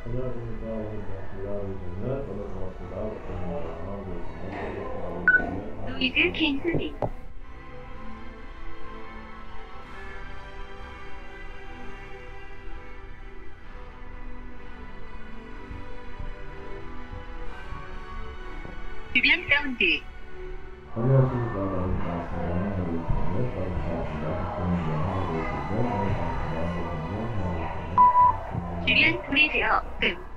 안녕하십니까. 오늘 반갑습니다. 오늘 반갑습니다. 루이즈 캔슬링. 주변 사운드. 안녕하십니까. 주변 소리 제어. 끔.